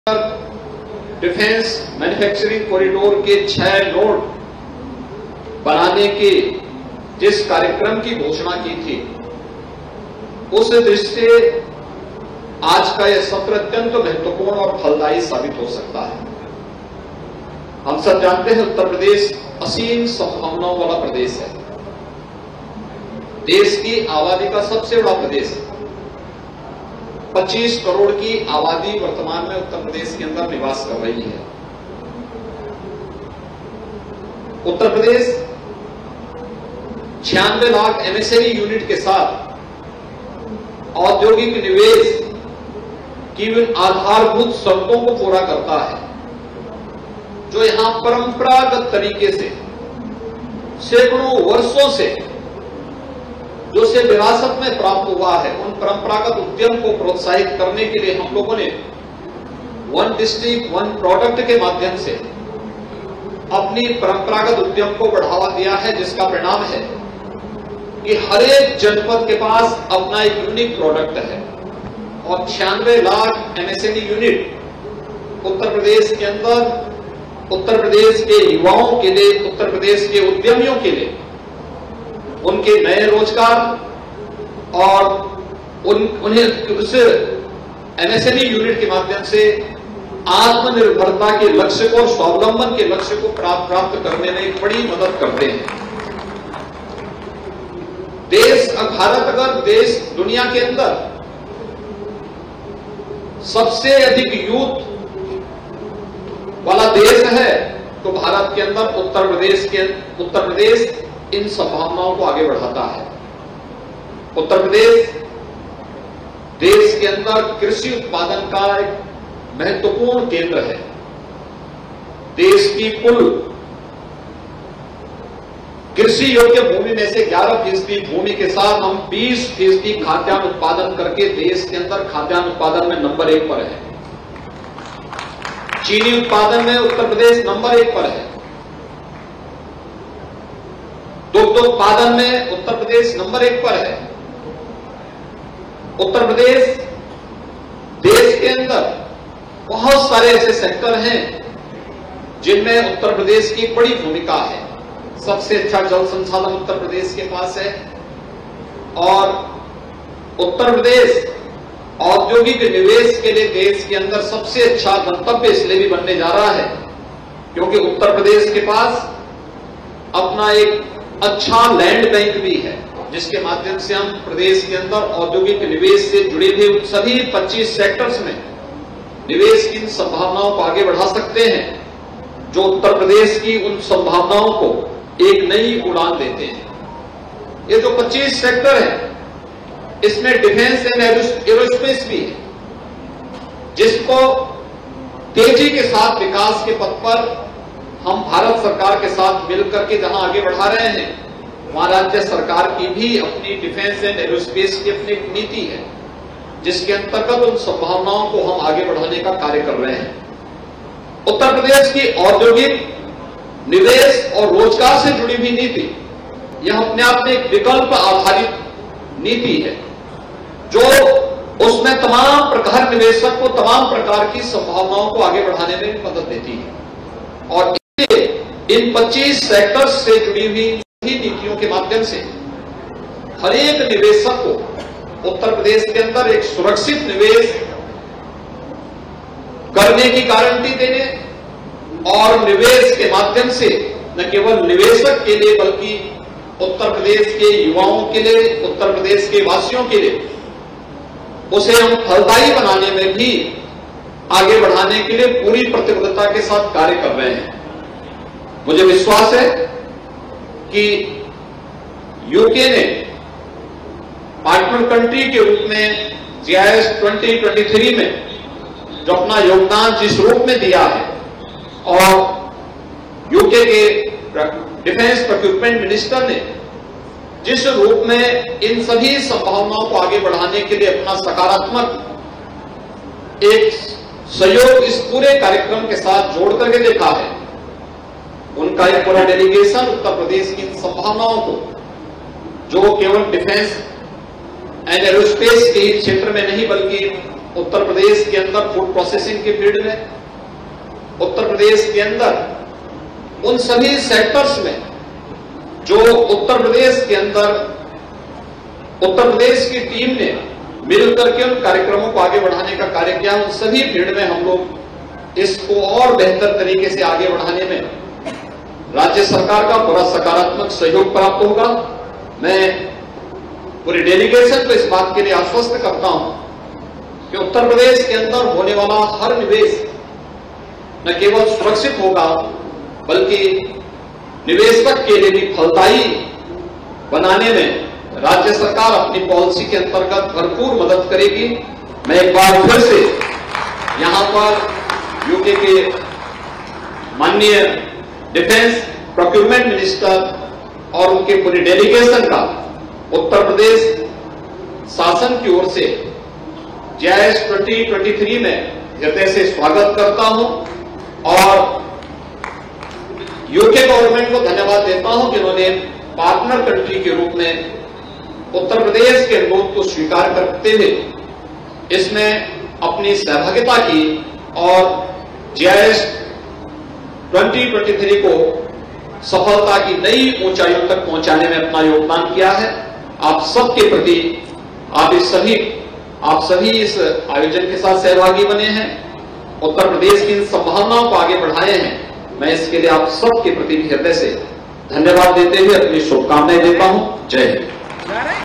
Defence manufacturing corridor के 6 node बनाने के जिस कार्यक्रम की घोषणा की थी, उस दृष्टि से आज का यह सत्र अत्यंत महत्वपूर्ण और फलदायी साबित हो सकता है। हम सब जानते हैं उत्तर प्रदेश असीम संभावनाओं वाला प्रदेश है। देश की आबादी का सबसे बड़ा प्रदेश है। 25 करोड़ की आबादी वर्तमान में उत्तर प्रदेश के अंदर निवास कर रही है। उत्तर प्रदेश 96 लाख एमएसएमई यूनिट के साथ औद्योगिक निवेश की आधारभूत शर्तों को पूरा करता है, जो यहां परंपरागत तरीके से सैकड़ों वर्षों से जो से विरासत में प्राप्त हुआ है, उन परंपरागत उद्यम को प्रोत्साहित करने के लिए हम लोगों ने वन डिस्ट्रिक्ट वन प्रोडक्ट के माध्यम से अपनी परंपरागत उद्यम को बढ़ावा दिया है, जिसका परिणाम है कि हर एक जनपद के पास अपना एक यूनिक प्रोडक्ट है और 96 लाख एमएसएमई यूनिट उत्तर प्रदेश के अंदर, उत्तर प्रदेश के युवाओं के लिए, उत्तर प्रदेश के उद्यमियों के लिए उनके नए रोजगार और उन्हें उस एमएसएमई यूनिट के माध्यम से आत्मनिर्भरता के लक्ष्य को और स्वावलंबन के लक्ष्य को प्राप्त करने में बड़ी मदद करते हैं। भारत अगर देश दुनिया के अंदर सबसे अधिक यूथ वाला देश है, तो भारत के अंदर उत्तर प्रदेश इन संभावनाओं को आगे बढ़ाता है। उत्तर प्रदेश देश के अंदर कृषि उत्पादन का एक महत्वपूर्ण केंद्र है। देश की कुल कृषि योग्य भूमि में से 11% भूमि के साथ हम 20% खाद्यान्न उत्पादन करके देश के अंदर खाद्यान्न उत्पादन में नंबर 1 पर है। चीनी उत्पादन में उत्तर प्रदेश नंबर 1 पर है। दुग्ध उत्पादन में उत्तर प्रदेश नंबर 1 पर है। उत्तर प्रदेश देश के अंदर बहुत सारे ऐसे सेक्टर हैं जिनमें उत्तर प्रदेश की बड़ी भूमिका है। सबसे अच्छा जल संसाधन उत्तर प्रदेश के पास है और उत्तर प्रदेश औद्योगिक निवेश के लिए देश के अंदर सबसे अच्छा गंतव्य इसलिए भी बनने जा रहा है क्योंकि उत्तर प्रदेश के पास अपना एक अच्छा लैंड बैंक भी है, जिसके माध्यम से हम प्रदेश के अंदर औद्योगिक निवेश से जुड़े हुए सभी 25 सेक्टर्स में निवेश की संभावनाओं को आगे बढ़ा सकते हैं, जो उत्तर प्रदेश की उन संभावनाओं को एक नई उड़ान देते हैं। ये जो 25 सेक्टर है, इसमें डिफेंस एंड एरोस्पेस भी है, जिसको तेजी के साथ विकास के पथ पर हम भारत सरकार के साथ मिलकर के जहां आगे बढ़ा रहे हैं, वहां राज्य सरकार की भी अपनी डिफेंस एंड एरोस्पेस की अपनी नीति है, जिसके अंतर्गत उन संभावनाओं को हम आगे बढ़ाने का कार्य कर रहे हैं। उत्तर प्रदेश की औद्योगिक निवेश और रोजगार से जुड़ी हुई नीति, यह अपने आप में एक विकल्प आधारित नीति है, जो उसमें तमाम प्रकार निवेशक को तमाम प्रकार की संभावनाओं को आगे बढ़ाने में मदद देती है। और इन 25 सेक्टर्स से जुड़ी हुई नीतियों के माध्यम से हर एक निवेशक को उत्तर प्रदेश के अंदर एक सुरक्षित निवेश करने की गारंटी देने और निवेश के माध्यम से न केवल निवेशक के लिए बल्कि उत्तर प्रदेश के युवाओं के लिए, उत्तर प्रदेश के वासियों के लिए उसे हम फलदायी बनाने में भी आगे बढ़ाने के लिए पूरी प्रतिबद्धता के साथ कार्य कर रहे हैं। मुझे विश्वास है कि यूके ने पार्टनर कंट्री के रूप में GIS 2023 में जो अपना योगदान जिस रूप में दिया है और यूके के डिफेंस प्रोक्यूरमेंट मिनिस्टर ने जिस रूप में इन सभी संभावनाओं को आगे बढ़ाने के लिए अपना सकारात्मक एक सहयोग इस पूरे कार्यक्रम के साथ जोड़ करके देखा है, उनका एक पूरा डेलीगेशन उत्तर प्रदेश की इन संभावनाओं को, जो केवल डिफेंस एंड एरोस्पेस के ही क्षेत्र में नहीं बल्कि उत्तर प्रदेश के अंदर फूड प्रोसेसिंग के फील्ड में, उत्तर प्रदेश के अंदर उन सभी सेक्टर्स में जो उत्तर प्रदेश के अंदर उत्तर प्रदेश की टीम ने मिलकर के उन कार्यक्रमों को आगे बढ़ाने का कार्य किया, उन सभी फील्ड में हम लोग इसको और बेहतर तरीके से आगे बढ़ाने में राज्य सरकार का पूरा सकारात्मक सहयोग प्राप्त होगा। मैं पूरी डेलीगेशन को इस बात के लिए आश्वस्त करता हूं कि उत्तर प्रदेश के अंदर होने वाला हर निवेश न केवल सुरक्षित होगा बल्कि निवेशक के लिए भी फलदायी बनाने में राज्य सरकार अपनी पॉलिसी के अंतर्गत भरपूर मदद करेगी। मैं एक बार फिर से यहां पर यूके के माननीय डिफेंस प्रोक्योरमेंट मिनिस्टर और उनके पूरी डेलीगेशन का उत्तर प्रदेश शासन की ओर से GIS 2023 में हृदय से स्वागत करता हूं और यूके गवर्नमेंट को धन्यवाद देता हूं जिन्होंने पार्टनर कंट्री के रूप में उत्तर प्रदेश के अनुरोध को स्वीकार करते हुए इसमें अपनी सहभागिता की और GIS 2023 को सफलता की नई ऊंचाइयों तक पहुंचाने में अपना योगदान किया है। आप सबके प्रति आप सभी इस आयोजन के साथ सहभागी बने हैं, उत्तर प्रदेश की इन संभावनाओं को आगे बढ़ाए हैं। मैं इसके लिए आप सबके प्रति हृदय से धन्यवाद देते हुए अपनी शुभकामनाएं देता हूं। जय हिंद।